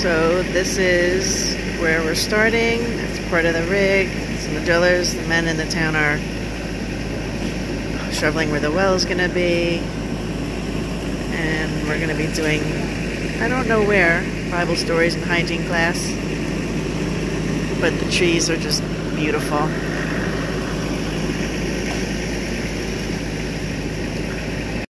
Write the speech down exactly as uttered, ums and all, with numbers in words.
So this is where we're starting. It's part of the rig. So the drillers, the men in the town are shoveling where the well is going to be. And we're going to be doing, I don't know where, Bible stories and hygiene class. But the trees are just beautiful.